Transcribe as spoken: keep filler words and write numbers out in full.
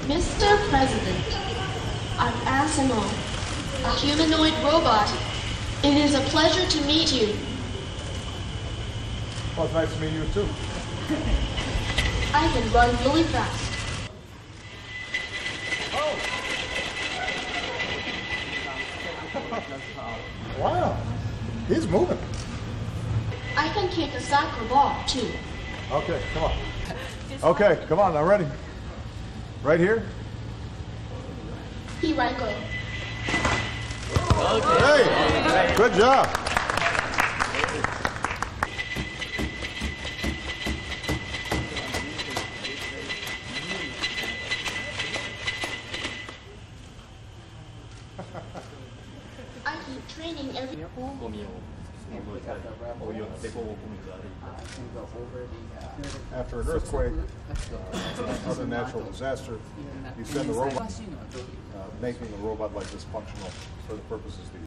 Mister President, I'm Asimov, a humanoid robot. It is a pleasure to meet you. Well, it's nice to meet you too. I can run really fast. Oh. Wow, he's moving. I can kick a soccer ball too. Okay, come on. Okay, come on, I'm ready. Right here? Here I go. Hey, good job. I keep training every... After an earthquake, uh, other natural disaster, you send the robot, uh, making the robot like this functional for the purposes that you